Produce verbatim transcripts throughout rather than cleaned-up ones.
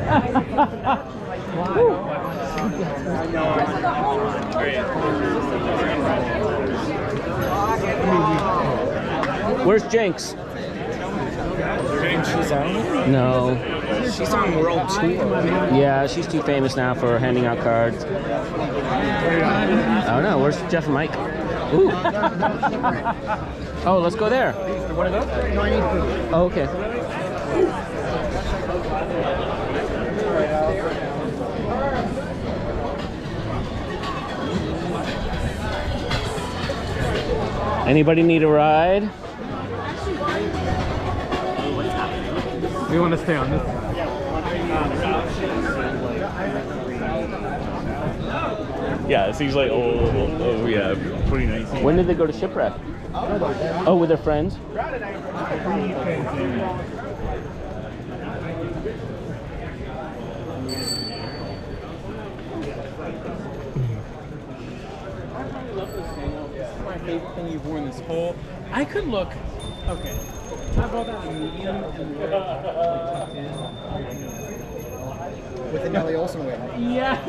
Where's Jenks? She's on? No. She's on world tour. Yeah, she's too famous now for handing out cards. Oh no, where's Jeff and Mike? Ooh. Oh, let's go there. What are those? No, I need food. Oh, okay. Anybody need a ride? We want to stay on this side. Yeah, it seems like, oh, oh, oh yeah, twenty nineteen. When did they go to Shipwreck? Oh, with their friends? My favorite thing you've worn this whole. I could look. Okay. I bought that in medium and wear it tucked in. With the Nelly Olsen wig. Yes.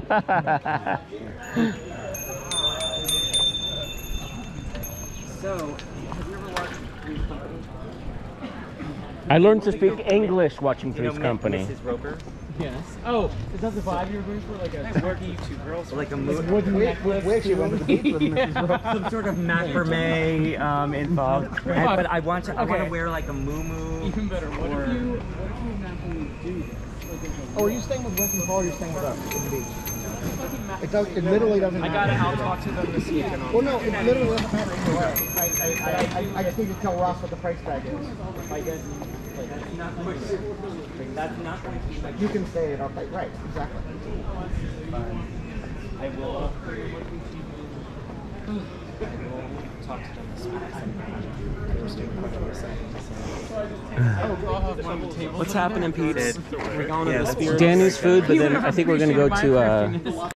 So, have you ever watched Three's Company? I learned to speak English watching You know, Three's Company. Missus Roper? Yes. Oh, is that the vibe you're going for? Like a quirky two girls? Like a movie. We actually went to the beach with Missus Roper. Some sort of macrame um, involved. And, but I want to. I want Okay. to wear like a moo-moo. Even better. What if you? What if you naturally do this? Like a- Oh, are you staying with Winston Paul or are you staying with us at the beach? It, does, it literally doesn't I matter. gotta. I'll talk to them to see if Well, no, it literally doesn't matter either way. I, I, I, I, I just need to tell Ross what the price tag is. I guess. That's not going to. That's not going to be like. You can say it, okay, right, exactly. I will. talk to them this What's happening, Pete? We're going Danny's food, but then I think we're gonna go to uh